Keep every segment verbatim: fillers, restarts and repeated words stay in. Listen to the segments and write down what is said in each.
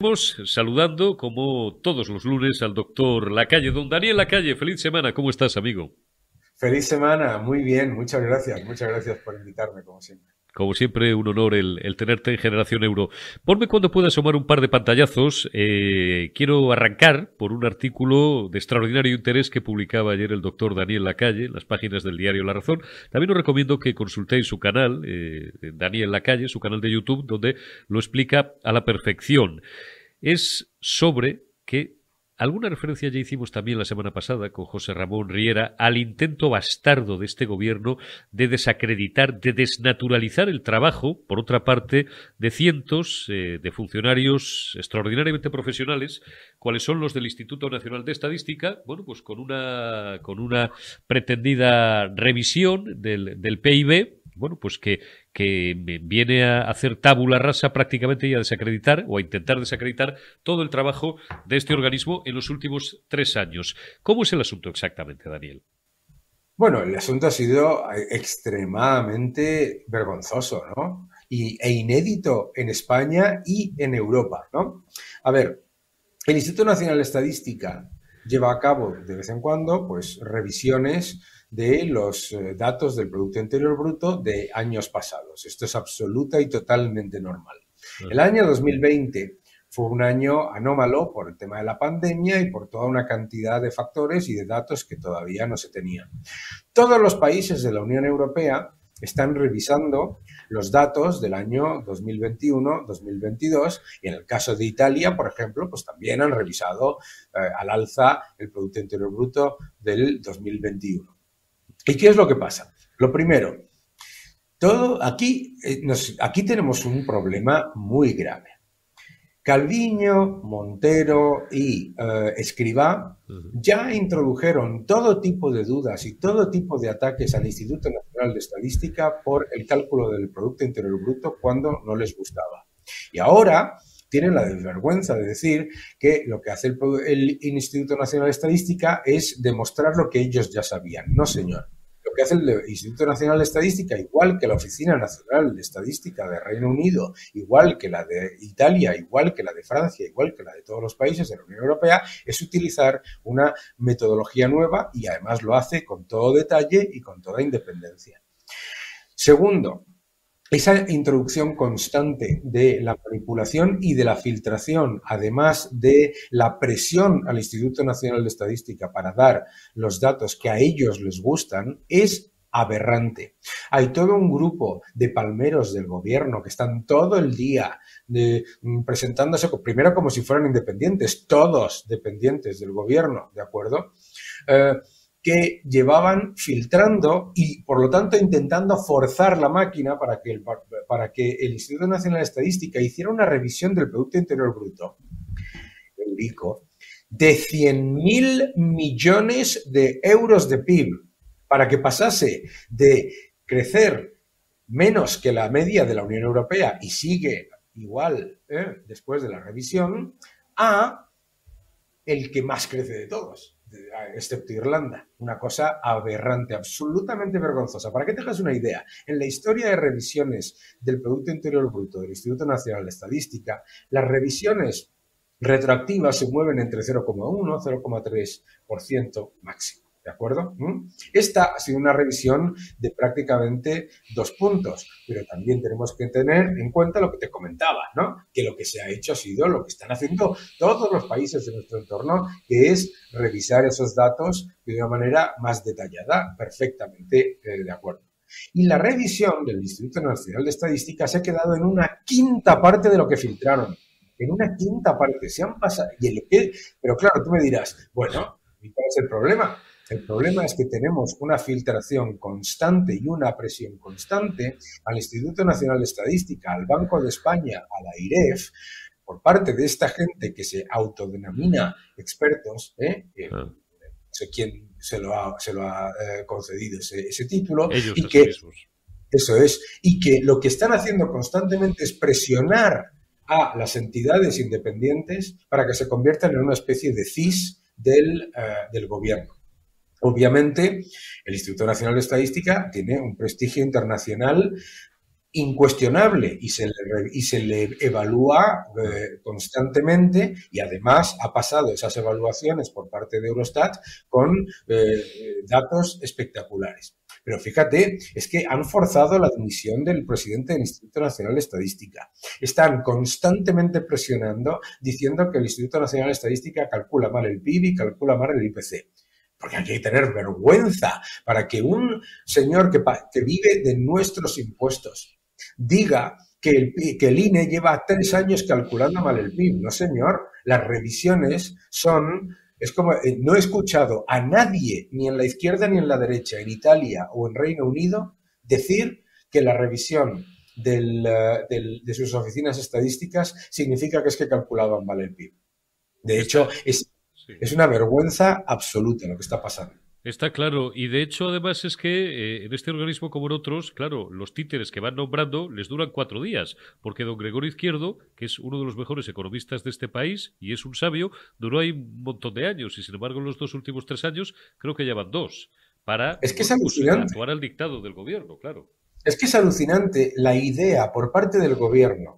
Estamos saludando, como todos los lunes, al doctor Lacalle. Don Daniel Lacalle, feliz semana. ¿Cómo estás, amigo? Feliz semana, muy bien, muchas gracias, muchas gracias por invitarme, como siempre. Como siempre, un honor el, el tenerte en Generación Euro. Ponme cuando pueda asomar un par de pantallazos. Eh, quiero arrancar por un artículo de extraordinario interés que publicaba ayer el doctor Daniel Lacalle en las páginas del diario La Razón. También os recomiendo que consultéis su canal, eh, Daniel Lacalle, su canal de YouTube, donde lo explica a la perfección. Es sobre que alguna referencia ya hicimos también la semana pasada con José Ramón Riera al intento bastardo de este gobierno de desacreditar, de desnaturalizar el trabajo, por otra parte, de cientos eh, de funcionarios extraordinariamente profesionales, cuáles son los del Instituto Nacional de Estadística, bueno, pues con una, con una pretendida revisión del, del P I B, bueno, pues que, que viene a hacer tabula rasa prácticamente y a desacreditar o a intentar desacreditar todo el trabajo de este organismo en los últimos tres años. ¿Cómo es el asunto exactamente, Daniel? Bueno, el asunto ha sido extremadamente vergonzoso, ¿no? Y, e inédito en España y en Europa, ¿no? A ver, el Instituto Nacional de Estadística lleva a cabo de vez en cuando, pues, revisiones de los eh, datos del Producto Interior Bruto de años pasados. Esto es absoluta y totalmente normal. El Ajá. año dos mil veinte fue un año anómalo por el tema de la pandemia y por toda una cantidad de factores y de datos que todavía no se tenían. Todos los países de la Unión Europea están revisando los datos del año dos mil veintiuno dos mil veintidós y en el caso de Italia, por ejemplo, pues también han revisado eh, al alza el Producto Interior Bruto del dos mil veintiuno. ¿Y qué es lo que pasa? Lo primero, todo aquí, eh, nos, aquí tenemos un problema muy grave. Calviño, Montero y eh, Escrivá Uh-huh. ya introdujeron todo tipo de dudas y todo tipo de ataques al Instituto Nacional de Estadística por el cálculo del Producto Interior Bruto cuando no les gustaba. Y ahora tienen la desvergüenza de decir que lo que hace el, el Instituto Nacional de Estadística es demostrar lo que ellos ya sabían. No, señor. Lo que hace el Instituto Nacional de Estadística, igual que la Oficina Nacional de Estadística de Reino Unido, igual que la de Italia, igual que la de Francia, igual que la de todos los países de la Unión Europea, es utilizar una metodología nueva y además lo hace con todo detalle y con toda independencia. Segundo, esa introducción constante de la manipulación y de la filtración, además de la presión al Instituto Nacional de Estadística para dar los datos que a ellos les gustan, es aberrante. Hay todo un grupo de palmeros del gobierno que están todo el día de, presentándose primero como si fueran independientes, todos dependientes del gobierno, ¿de acuerdo? Eh, que llevaban filtrando y, por lo tanto, intentando forzar la máquina para que el, para que el Instituto Nacional de Estadística hiciera una revisión del Producto Interior Bruto, Eurico, de cien mil millones de euros de P I B, para que pasase de crecer menos que la media de la Unión Europea y sigue igual ¿eh? después de la revisión, a el que más crece de todos, excepto Irlanda. Una cosa aberrante, absolutamente vergonzosa. Para que te hagas una idea, en la historia de revisiones del Producto Interior Bruto del Instituto Nacional de Estadística, las revisiones retroactivas se mueven entre cero coma uno y cero coma tres por ciento máximo. ¿De acuerdo? Esta ha sido una revisión de prácticamente dos puntos, pero también tenemos que tener en cuenta lo que te comentaba, ¿no? Que lo que se ha hecho ha sido lo que están haciendo todos los países de nuestro entorno, que es revisar esos datos de una manera más detallada, perfectamente eh, de acuerdo. Y la revisión del Instituto Nacional de Estadística se ha quedado en una quinta parte de lo que filtraron. En una quinta parte. Se han pasado. Y el que, pero claro, tú me dirás, bueno, ¿cuál es el problema? El problema es que tenemos una filtración constante y una presión constante al Instituto Nacional de Estadística, al Banco de España, a la IREF, por parte de esta gente que se autodenomina expertos, ¿eh? Eh, Ah. no sé quién se lo ha, se lo ha eh, concedido ese, ese título, Ellos y a sí que, mismos. eso es, y que lo que están haciendo constantemente es presionar a las entidades independientes para que se conviertan en una especie de C I S del, uh, del gobierno. Obviamente, el Instituto Nacional de Estadística tiene un prestigio internacional incuestionable y se le, y se le evalúa eh, constantemente, y además ha pasado esas evaluaciones por parte de Eurostat con eh, datos espectaculares. Pero fíjate, es que han forzado la dimisión del presidente del Instituto Nacional de Estadística. Están constantemente presionando, diciendo que el Instituto Nacional de Estadística calcula mal el P I B y calcula mal el I P C. Porque hay que tener vergüenza para que un señor que, que vive de nuestros impuestos diga que el, que el I N E lleva tres años calculando mal el P I B. No, señor, las revisiones son... Es como, no he escuchado a nadie, ni en la izquierda ni en la derecha, en Italia o en Reino Unido, decir que la revisión del, del, de sus oficinas estadísticas significa que es que calculaban mal el P I B. De hecho, es, sí. es una vergüenza absoluta lo que está pasando. Está claro, y de hecho además es que eh, en este organismo como en otros, claro, los títeres que van nombrando les duran cuatro días, porque don Gregorio Izquierdo, que es uno de los mejores economistas de este país y es un sabio, duró ahí un montón de años y sin embargo en los dos últimos tres años creo que llevan dos para es que bueno, es alucinante. Pues, actuar al dictado del gobierno, claro. Es que es alucinante la idea por parte del gobierno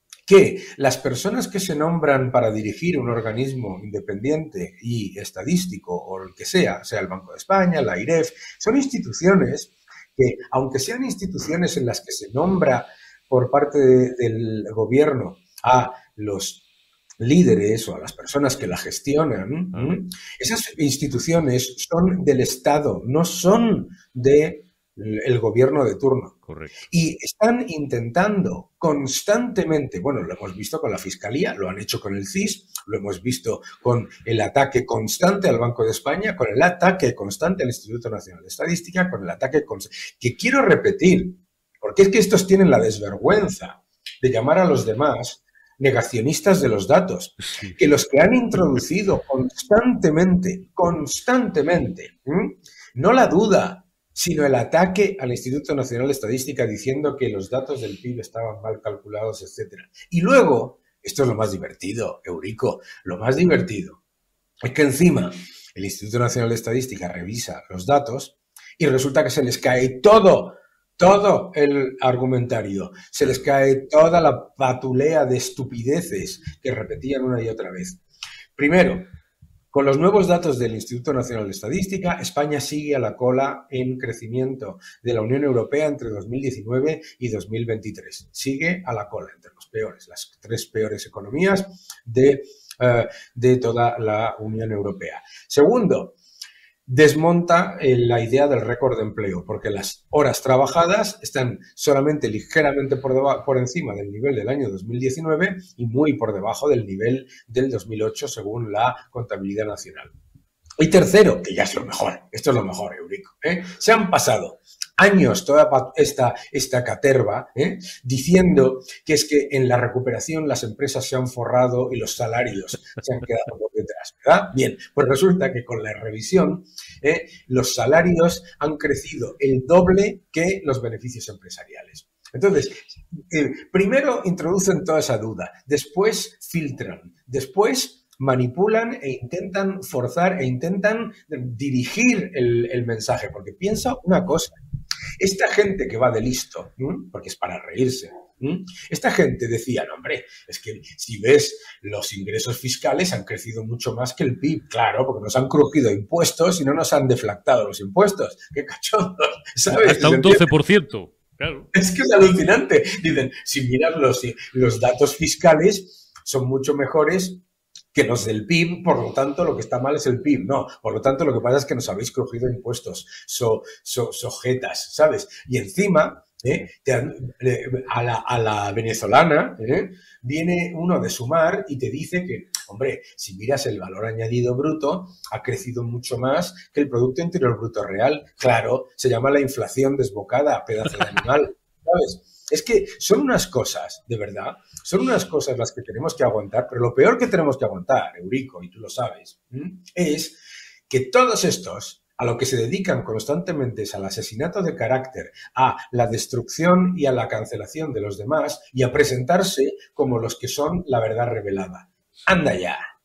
que las personas que se nombran para dirigir un organismo independiente y estadístico o el que sea, sea el Banco de España, la AIREF, son instituciones que, aunque sean instituciones en las que se nombra por parte de, del gobierno a los líderes o a las personas que la gestionan, ah. ¿m? Esas instituciones son del Estado, no son de el gobierno de turno. Correcto. Y están intentando constantemente, bueno, lo hemos visto con la Fiscalía, lo han hecho con el C I S, lo hemos visto con el ataque constante al Banco de España, con el ataque constante al Instituto Nacional de Estadística, con el ataque constante, que quiero repetir, porque es que estos tienen la desvergüenza de llamar a los demás negacionistas de los datos, sí. que los que han introducido constantemente, constantemente, ¿m? no la duda, sino el ataque al Instituto Nacional de Estadística diciendo que los datos del P I B estaban mal calculados, etcétera. Y luego, esto es lo más divertido, Eurico, lo más divertido es que encima el Instituto Nacional de Estadística revisa los datos y resulta que se les cae todo, todo el argumentario, se les cae toda la patulea de estupideces que repetían una y otra vez. Primero, con los nuevos datos del Instituto Nacional de Estadística, España sigue a la cola en crecimiento de la Unión Europea entre dos mil diecinueve y dos mil veintitrés. Sigue a la cola entre los peores, las tres peores economías de, uh, de toda la Unión Europea. Segundo, desmonta eh, la idea del récord de empleo, porque las horas trabajadas están solamente ligeramente por, deba- por encima del nivel del año dos mil diecinueve y muy por debajo del nivel del dos mil ocho según la contabilidad nacional. Y tercero, que ya es lo mejor, esto es lo mejor, Eurico, ¿eh? Se han pasado años toda esta, esta caterva ¿eh? diciendo que es que en la recuperación las empresas se han forrado y los salarios se han quedado por detrás, ¿verdad? Bien, pues resulta que con la revisión ¿eh? los salarios han crecido el doble que los beneficios empresariales. Entonces, eh, primero introducen toda esa duda, después filtran, después manipulan e intentan forzar e intentan dirigir el, el mensaje, porque piensa una cosa, esta gente que va de listo, ¿eh? porque es para reírse, ¿eh? esta gente decía, no, hombre, es que si ves los ingresos fiscales han crecido mucho más que el P I B, claro, porque nos han crujido impuestos y no nos han deflactado los impuestos, qué cachondos, ¿sabes? Hasta un doce por ciento, claro. Es que es alucinante, dicen, si miras los, los datos fiscales son mucho mejores que los del P I B, por lo tanto, lo que está mal es el P I B. No, por lo tanto, lo que pasa es que nos habéis cogido impuestos, so, so, sojetas, ¿sabes? Y encima, ¿eh? te han, eh, a, la, a la venezolana, ¿eh? viene uno de Sumar y te dice que, hombre, si miras el valor añadido bruto, ha crecido mucho más que el Producto Interior Bruto real. Claro, se llama la inflación desbocada, pedazo de animal, ¿sabes? Es que son unas cosas, de verdad, son unas cosas las que tenemos que aguantar, pero lo peor que tenemos que aguantar, Eurico, y tú lo sabes, ¿m? es que todos estos a lo que se dedican constantemente es al asesinato de carácter, a la destrucción y a la cancelación de los demás y a presentarse como los que son la verdad revelada. ¡Anda ya!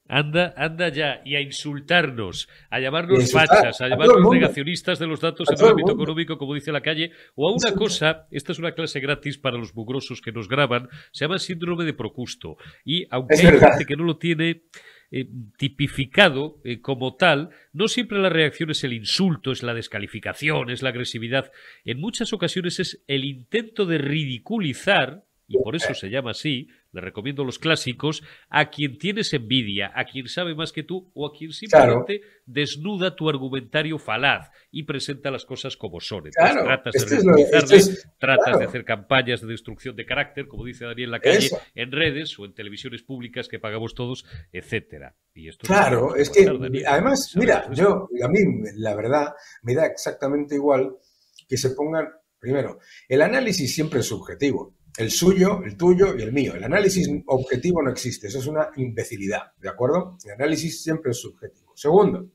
Anda, anda ya, y a insultarnos, a llamarnos insultar fachas, a a llamarnos negacionistas de los datos a en el todo el ámbito mundo. económico, como dice la calle, o a una Insulta. cosa, esta es una clase gratis para los mugrosos que nos graban, se llama síndrome de Procusto. Y aunque Es hay verdad. gente que no lo tiene eh, tipificado eh, como tal, no siempre la reacción es el insulto, es la descalificación, es la agresividad. En muchas ocasiones es el intento de ridiculizar, y por eso se llama así, le recomiendo los clásicos, a quien tienes envidia, a quien sabe más que tú o a quien simplemente claro. desnuda tu argumentario falaz y presenta las cosas como son. Entonces claro, tratas este de ridiculizarle, es, tratas claro. de hacer campañas de destrucción de carácter, como dice Daniel Lacalle, Eso. en redes o en televisiones públicas que pagamos todos, etcétera. Y esto claro, es que Daniel, además, mira, yo, a mí la verdad me da exactamente igual que se pongan, primero, el análisis siempre es subjetivo. El suyo, el tuyo y el mío. El análisis objetivo no existe. Eso es una imbecilidad, ¿de acuerdo? El análisis siempre es subjetivo. Segundo,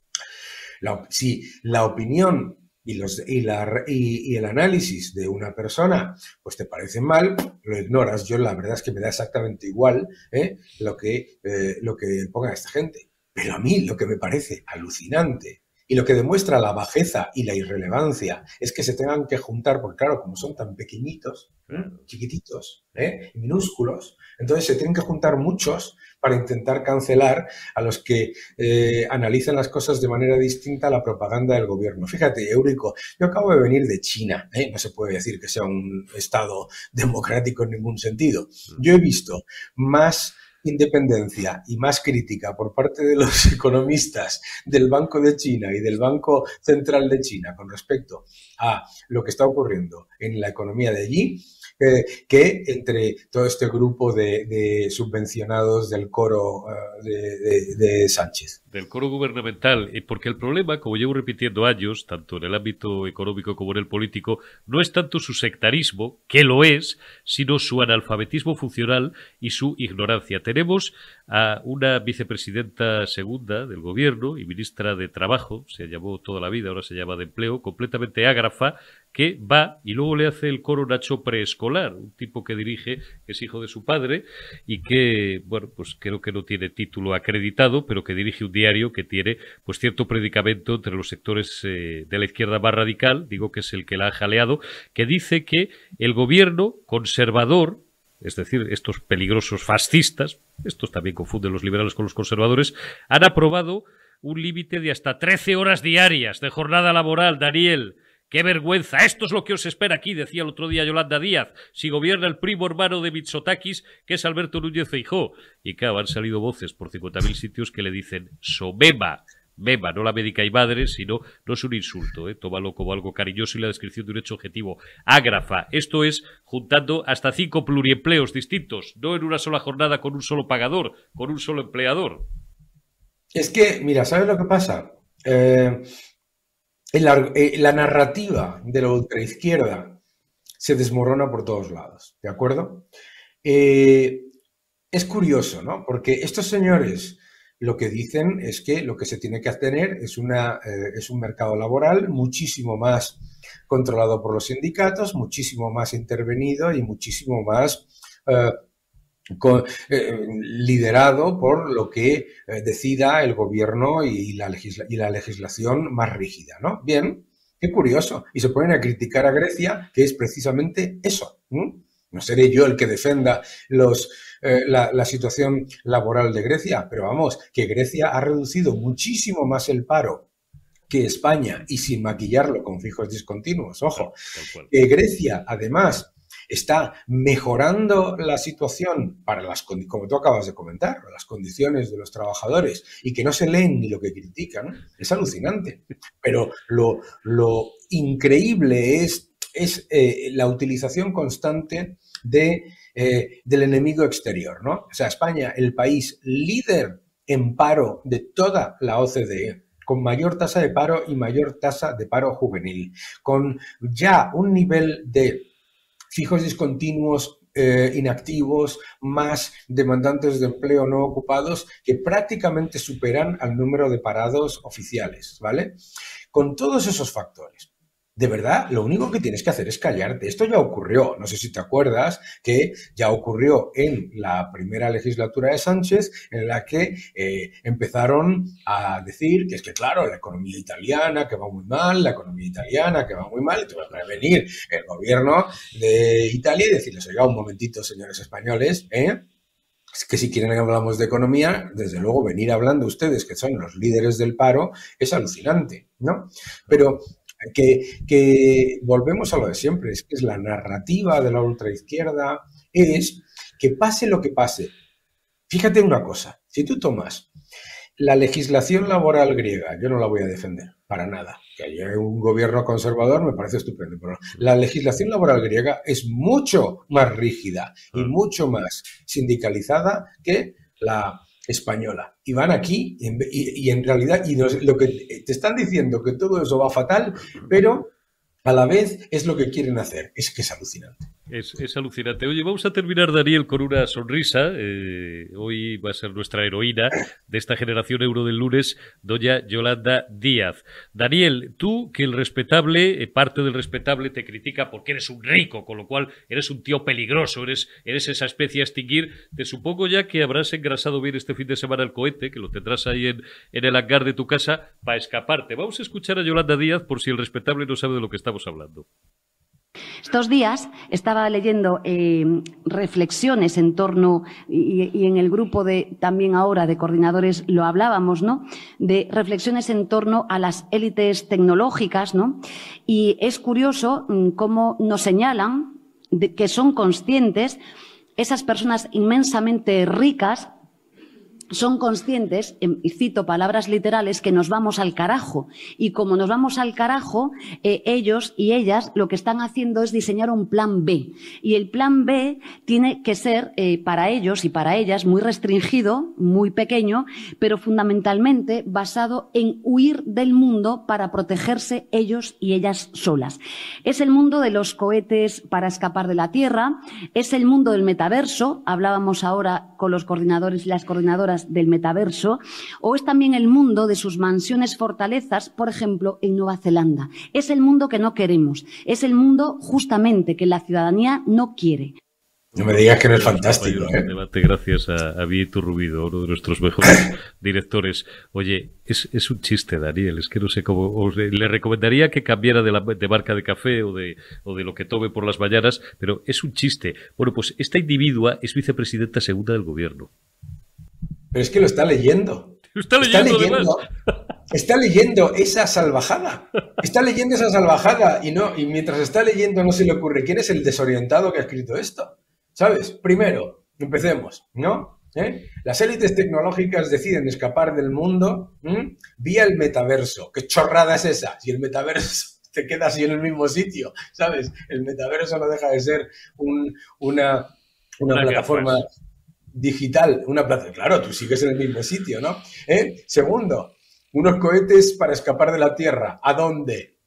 la, si la opinión y, los, y, la, y, y el análisis de una persona pues te parecen mal, lo ignoras. Yo la verdad es que me da exactamente igual ¿eh? lo, que, eh, lo que ponga esta gente. Pero a mí lo que me parece alucinante y lo que demuestra la bajeza y la irrelevancia es que se tengan que juntar, porque claro, como son tan pequeñitos, ¿eh? chiquititos, ¿eh? minúsculos, entonces se tienen que juntar muchos para intentar cancelar a los que eh, analizan las cosas de manera distinta a la propaganda del gobierno. Fíjate, Eurico, yo acabo de venir de China, ¿eh? no se puede decir que sea un estado democrático en ningún sentido. Yo he visto más independencia y más crítica por parte de los economistas del Banco de China y del Banco Central de China con respecto a lo que está ocurriendo en la economía de allí eh, que entre todo este grupo de, de subvencionados del coro uh, de, de, de Sánchez. Del coro gubernamental, porque el problema, como llevo repitiendo años, tanto en el ámbito económico como en el político, no es tanto su sectarismo, que lo es, sino su analfabetismo funcional y su ignorancia. Tenemos a una vicepresidenta segunda del gobierno y ministra de Trabajo, se llamó toda la vida, ahora se llama de Empleo, completamente ágrafa, que va y luego le hace el coro Nacho preescolar, un tipo que dirige, que es hijo de su padre y que, bueno, pues creo que no tiene título acreditado, pero que dirige un diario que tiene pues cierto predicamento entre los sectores eh, de la izquierda más radical, digo que es el que la ha jaleado, que dice que el gobierno conservador, es decir, estos peligrosos fascistas, estos también confunden los liberales con los conservadores, han aprobado un límite de hasta trece horas diarias de jornada laboral, Daniel. ¡Qué vergüenza! Esto es lo que os espera aquí, decía el otro día Yolanda Díaz, si gobierna el primo hermano de Mitsotakis, que es Alberto Núñez Feijóo. Y claro, han salido voces por cincuenta mil sitios que le dicen ¡Somema! Mema, no la médica y madre, sino, no es un insulto, ¿eh? Tómalo como algo cariñoso y la descripción de un hecho objetivo. Ágrafa, esto es juntando hasta cinco pluriempleos distintos, no en una sola jornada con un solo pagador, con un solo empleador. Es que, mira, ¿sabes lo que pasa? Eh... La, eh, la narrativa de la ultraizquierda se desmorona por todos lados, ¿de acuerdo? Eh, es curioso, ¿no? Porque estos señores lo que dicen es que lo que se tiene que tener es, una, eh, es un mercado laboral muchísimo más controlado por los sindicatos, muchísimo más intervenido y muchísimo más eh, Con, eh, liderado por lo que eh, decida el gobierno y la, legisla y la legislación más rígida, ¿no? Bien, qué curioso. Y se ponen a criticar a Grecia, que es precisamente eso. ¿Mm? No seré yo el que defenda los, eh, la, la situación laboral de Grecia, pero vamos, que Grecia ha reducido muchísimo más el paro que España y sin maquillarlo con fijos discontinuos. Ojo, que Grecia, además, está mejorando la situación para las, como tú acabas de comentar, las condiciones de los trabajadores y que no se leen ni lo que critican, es alucinante. Pero lo, lo increíble es, es eh, la utilización constante de, eh, del enemigo exterior, ¿no? O sea, España, el país líder en paro de toda la O C D E, con mayor tasa de paro y mayor tasa de paro juvenil, con ya un nivel de fijos discontinuos eh, inactivos, más demandantes de empleo no ocupados, que prácticamente superan al número de parados oficiales, ¿vale? Con todos esos factores, De verdad, lo único que tienes que hacer es callarte. Esto ya ocurrió, no sé si te acuerdas, que ya ocurrió en la primera legislatura de Sánchez, en la que eh, empezaron a decir que es que, claro, la economía italiana que va muy mal, la economía italiana que va muy mal, y tuvo que venir el gobierno de Italia y decirles, oiga, un momentito, señores españoles, ¿eh? que si quieren que hablamos de economía, desde luego venir hablando ustedes, que son los líderes del paro, es alucinante, ¿no? Pero que, que volvemos a lo de siempre, es que es la narrativa de la ultraizquierda, es que pase lo que pase. Fíjate una cosa, si tú tomas la legislación laboral griega, yo no la voy a defender, para nada. Que haya un gobierno conservador me parece estupendo, pero la legislación laboral griega es mucho más rígida y mucho más sindicalizada que la española. Y van aquí y, y, y en realidad y nos, lo que te están diciendo que todo eso va fatal, pero a la vez es lo que quieren hacer. Es que es alucinante. Es, es alucinante. Oye, vamos a terminar, Daniel, con una sonrisa. Eh, hoy va a ser nuestra heroína de esta generación euro del lunes, doña Yolanda Díaz. Daniel, tú, que el respetable, eh, parte del respetable, te critica porque eres un rico, con lo cual eres un tío peligroso, eres, eres esa especie a extinguir. Te supongo ya que habrás engrasado bien este fin de semana el cohete, que lo tendrás ahí en, en el hangar de tu casa, para escaparte. Vamos a escuchar a Yolanda Díaz por si el respetable no sabe de lo que estamos hablando. Estos días estaba leyendo eh, reflexiones en torno, y, y en el grupo de también ahora de coordinadores lo hablábamos, ¿no? De reflexiones en torno a las élites tecnológicas, ¿no? Y es curioso mmm, cómo nos señalan de que son conscientes esas personas inmensamente ricas. Son conscientes, y cito palabras literales, que nos vamos al carajo. Y como nos vamos al carajo, eh, ellos y ellas lo que están haciendo es diseñar un plan B. Y el plan B tiene que ser eh, para ellos y para ellas muy restringido, muy pequeño, pero fundamentalmente basado en huir del mundo para protegerse ellos y ellas solas. Es el mundo de los cohetes para escapar de la Tierra, es el mundo del metaverso, hablábamos ahora con los coordinadores y las coordinadoras del metaverso, o es también el mundo de sus mansiones fortalezas, por ejemplo, en Nueva Zelanda. Es el mundo que no queremos, es el mundo justamente que la ciudadanía no quiere. No me digas que no es fantástico, ¿eh? Debate gracias a, a Vito Rubido, uno de nuestros mejores directores. Oye, es, es un chiste, Daniel, es que no sé cómo... Os, le recomendaría que cambiara de, la, de marca de café o de, o de lo que tome por las mañanas, pero es un chiste. Bueno, pues esta individua es vicepresidenta segunda del gobierno. Pero es que lo está leyendo. Lo está leyendo, está leyendo, está leyendo esa salvajada. Está leyendo esa salvajada y no y mientras está leyendo no se le ocurre quién es el desorientado que ha escrito esto. ¿Sabes? Primero, empecemos, ¿no? ¿Eh? Las élites tecnológicas deciden escapar del mundo ¿m? vía el metaverso. ¿Qué chorrada es esa? Si el metaverso te queda así en el mismo sitio, ¿sabes? El metaverso no deja de ser un, una, una, una plataforma... Gafas. Digital, una plaza, claro, tú sigues en el mismo sitio, ¿no? ¿Eh? Segundo, unos cohetes para escapar de la Tierra. ¿A dónde?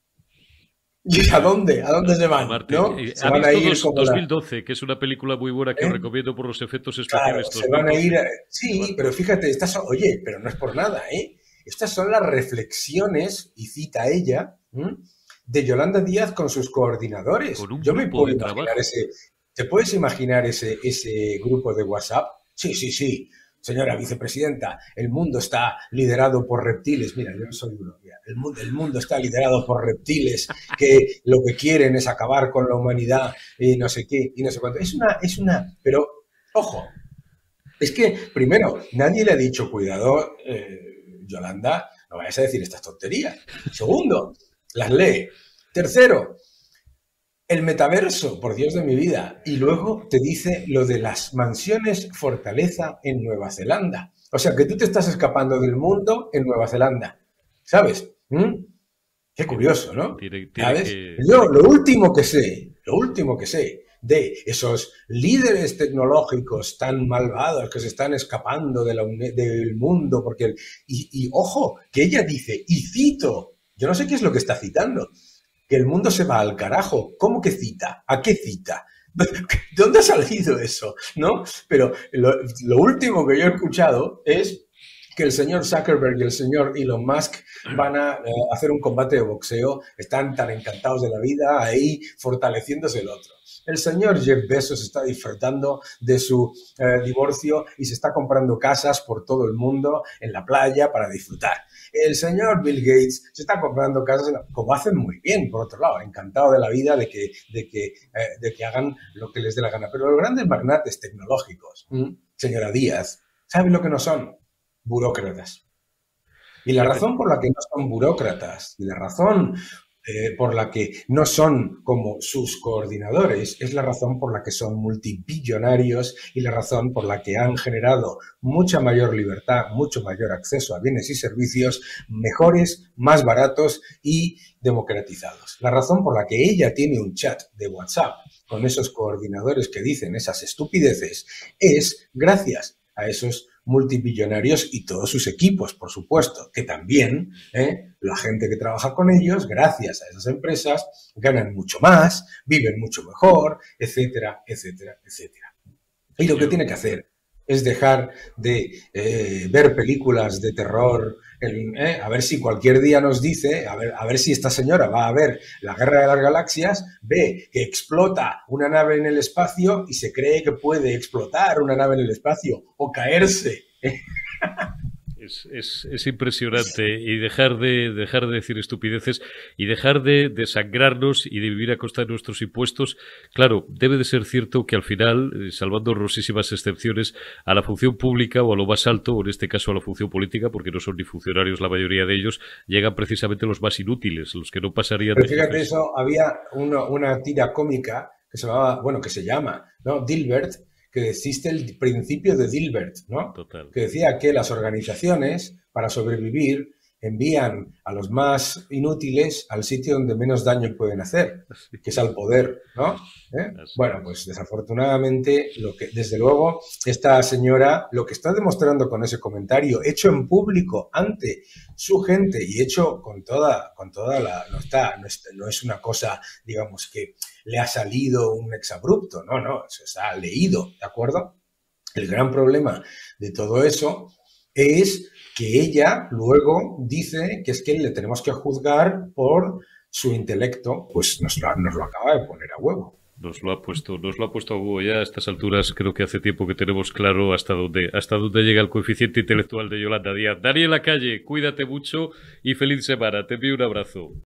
¿Y a dónde? ¿A dónde se van? Martín, ¿no? Eh, se van a ir dos, como dos mil doce, la... que es una película muy buena que ¿Eh? os recomiendo por los efectos especiales. Claro, se van a ir... A... Sí, pero fíjate, estas son... Oye, pero no es por nada, ¿eh? Estas son las reflexiones, y cita ella, ¿m? de Yolanda Díaz con sus coordinadores. Con Yo me puedo imaginar ese... ¿Te puedes imaginar ese, ese grupo de WhatsApp? Sí, sí, sí. Señora vicepresidenta, el mundo está liderado por reptiles. Mira, yo no soy uno. Mira, el, mundo, el mundo está liderado por reptiles que lo que quieren es acabar con la humanidad y no sé qué y no sé cuánto. Es una, es una... Pero, ojo, es que, primero, nadie le ha dicho, cuidado, eh, Yolanda, no vayas a decir estas tonterías. Segundo, las lee. Tercero, el metaverso, por Dios de mi vida. Y luego te dice lo de las mansiones fortaleza en Nueva Zelanda. O sea, que tú te estás escapando del mundo en Nueva Zelanda. ¿Sabes? ¿Mm? Qué curioso, ¿no? Tiene, tiene ¿Sabes? que... Yo, lo último que sé, lo último que sé de esos líderes tecnológicos tan malvados que se están escapando de la, del mundo, porque... El, y, y, ojo, que ella dice, y cito, yo no sé qué es lo que está citando, que el mundo se va al carajo. ¿Cómo que cita? ¿A qué cita? ¿De dónde ha salido eso? ¿No? Pero lo, lo último que yo he escuchado es que el señor Zuckerberg y el señor Elon Musk van a eh, hacer un combate de boxeo, están tan encantados de la vida ahí fortaleciéndose el otro. El señor Jeff Bezos está disfrutando de su eh, divorcio y se está comprando casas por todo el mundo en la playa para disfrutar. El señor Bill Gates se está comprando casas, como hacen muy bien, por otro lado, encantado de la vida de que, de que, eh, de que hagan lo que les dé la gana. Pero los grandes magnates tecnológicos, ¿m? Señora Díaz, ¿saben lo que no son? Burócratas. Y la razón por la que no son burócratas y la razón eh, por la que no son como sus coordinadores es la razón por la que son multibillonarios y la razón por la que han generado mucha mayor libertad, mucho mayor acceso a bienes y servicios mejores, más baratos y democratizados. La razón por la que ella tiene un chat de WhatsApp con esos coordinadores que dicen esas estupideces es gracias a esos multibillonarios y todos sus equipos, por supuesto, que también ¿eh? la gente que trabaja con ellos, gracias a esas empresas, ganan mucho más, viven mucho mejor, etcétera, etcétera, etcétera. Y lo que tiene que hacer es dejar de eh, ver películas de terror, en, eh, a ver si cualquier día nos dice, a ver, a ver si esta señora va a ver la Guerra de las Galaxias, ve que explota una nave en el espacio y se cree que puede explotar una nave en el espacio o caerse. Es, es, es impresionante y dejar de, dejar de decir estupideces y dejar de, de sangrarnos y de vivir a costa de nuestros impuestos. Claro, debe de ser cierto que al final, eh, salvando honrosísimas excepciones, a la función pública o a lo más alto, o en este caso a la función política, porque no son ni funcionarios la mayoría de ellos, llegan precisamente los más inútiles, los que no pasarían Pero de fíjate jefes. eso, había uno, una tira cómica que se llamaba, bueno, que se llama, ¿no? Dilbert, que existe el principio de Dilbert, ¿no? Total. Que decía que las organizaciones, para sobrevivir, envían a los más inútiles al sitio donde menos daño pueden hacer, que es al poder, ¿no? ¿Eh? Bueno, pues desafortunadamente, lo que, desde luego, esta señora lo que está demostrando con ese comentario, hecho en público ante su gente y hecho con toda, con toda la... No, está, no, es, no es una cosa, digamos, que le ha salido un exabrupto, no, no, se ha leído, ¿de acuerdo? El gran problema de todo eso es que ella luego dice que es que le tenemos que juzgar por su intelecto, pues nos lo, nos lo acaba de poner a huevo. Nos lo ha puesto, nos lo ha puesto a huevo ya a estas alturas. Creo que hace tiempo que tenemos claro hasta dónde, hasta dónde llega el coeficiente intelectual de Yolanda Díaz. Daniel Lacalle, cuídate mucho y feliz semana. Te envío un abrazo.